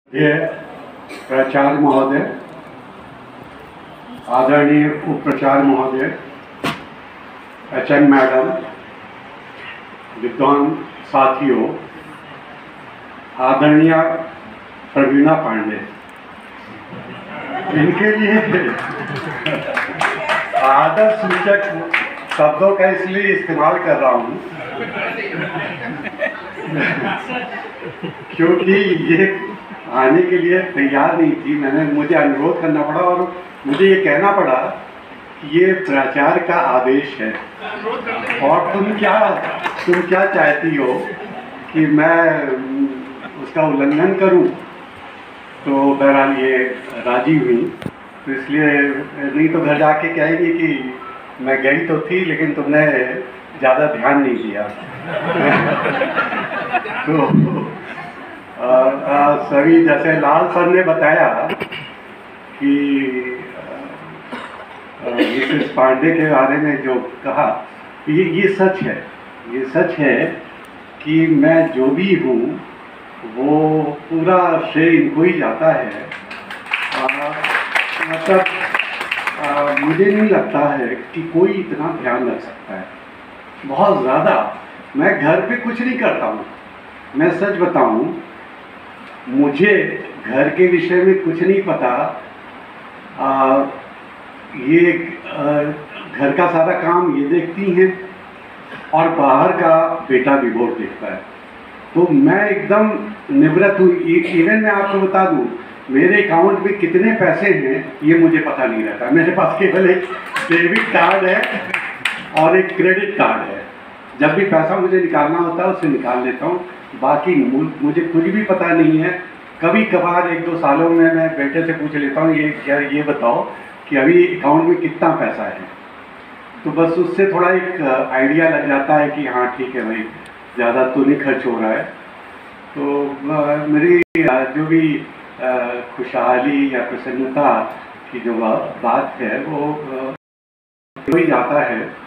ये प्राचार्य महोदय, आदरणीय उप प्राचार्य महोदय, HM मैडम, विद्वान साथियों, आदरणीय प्रवीणा पांडे, इनके लिए आदर सूचक शब्दों का इसलिए इस्तेमाल कर रहा हूँ क्योंकि ये आने के लिए तैयार नहीं थी। मुझे अनुरोध करना पड़ा और मुझे ये कहना पड़ा कि ये प्राचार्य का आदेश है और तुम क्या चाहती हो कि मैं उसका उल्लंघन करूं। तो बहरहाल ये राजी हुई, तो इसलिए नहीं तो घर जाके कहेंगी कि मैं गई तो थी लेकिन तुमने ज़्यादा ध्यान नहीं दिया। तो सभी, जैसे लाल सर ने बताया कि मिसेस पांडे के बारे में जो कहा, ये सच है। ये सच है कि मैं जो भी हूँ वो पूरा श्रेय इनको ही जाता है। मतलब मुझे नहीं लगता है कि कोई इतना ध्यान रख सकता है, बहुत ज़्यादा। मैं घर पे कुछ नहीं करता हूँ, मैं सच बताऊँ, मुझे घर के विषय में कुछ नहीं पता। ये घर का सारा काम ये देखती हैं और बाहर का बेटा विभोर देखता है। तो मैं एकदम निवृत्त हूँ। इवन मैं आपको बता दूँ, मेरे अकाउंट में कितने पैसे हैं ये मुझे पता नहीं रहता। मेरे पास केवल एक डेबिट कार्ड है और एक क्रेडिट कार्ड है। जब भी पैसा मुझे निकालना होता है उससे निकाल लेता हूँ, बाकी मुझे कुछ भी पता नहीं है। कभी कभार 1-2 सालों में मैं बेटे से पूछ लेता हूँ, ये बताओ कि अभी अकाउंट में कितना पैसा है। तो बस उससे थोड़ा एक आइडिया लग जाता है कि हाँ ठीक है भाई, ज़्यादा तो नहीं खर्च हो रहा है। तो मेरी जो भी खुशहाली या प्रसन्नता की जो बात है वो ही जाता है।